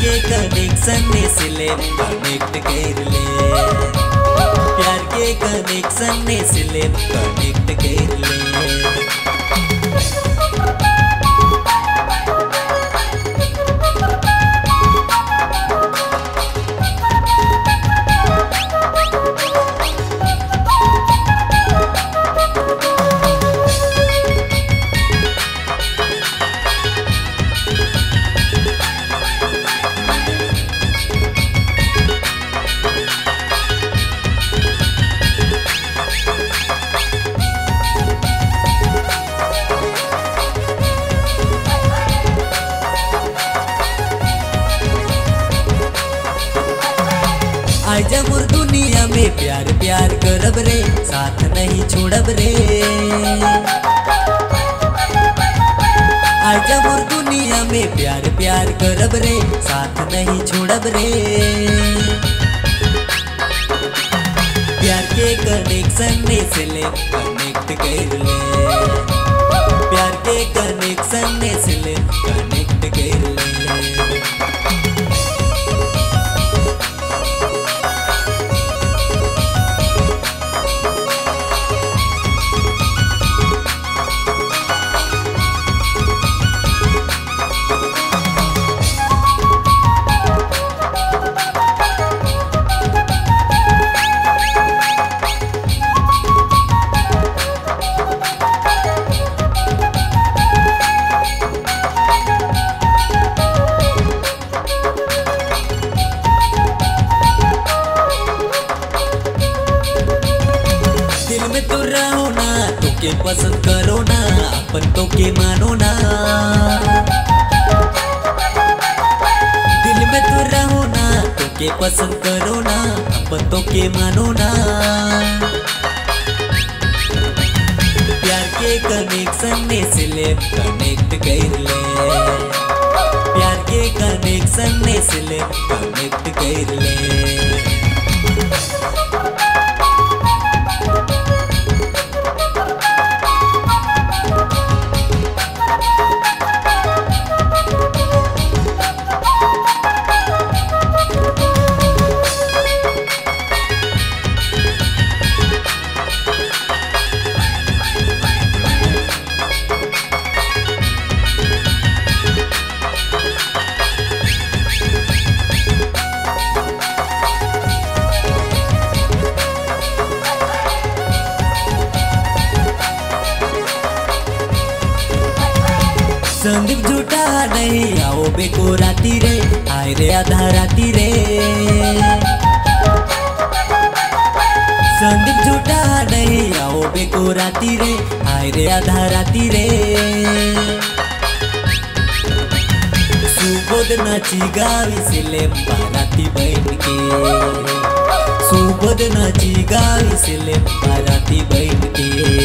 के कनेक्शन ने celeb connect कर ले, प्यार के कनेक्शन ने सिलेब कनेक्ट कर ले। आजा मोर दुनिया में प्यार प्यार करब रे, साथ नहीं छोड़ब रे। आजा मोर दुनिया में प्यार प्यार करब रे, साथ नहीं छोड़ब रे। प्यार के कनेक्शन ने सिलेब कनेक्ट कर ले, प्यार के कनेक्शन ने सिलेब कनेक्ट कर ले। दिल में तो रहो ना, तो के पसंद करो ना, अपन तो के मानो ना। दिल में तो रहो ना, तो के पसंद करो ना, अपन तो के मानो ना। प्यार के कनेक्शन ने सिलेब कनेक्ट कर ले, प्यार के कनेक्शन ने सिलेब कनेक्ट कर ले। संदीप झूठा नहीं आओ बेको राती रे, आए रे आधा राती रे। संदीप झूठा नहीं आओ बेको राती रे, आए रे आधा राती रे। सुबोध नाची गावी सिलेब बाराती बहन के, सुबोध नाची गावी सिलेब बाराती बहन के।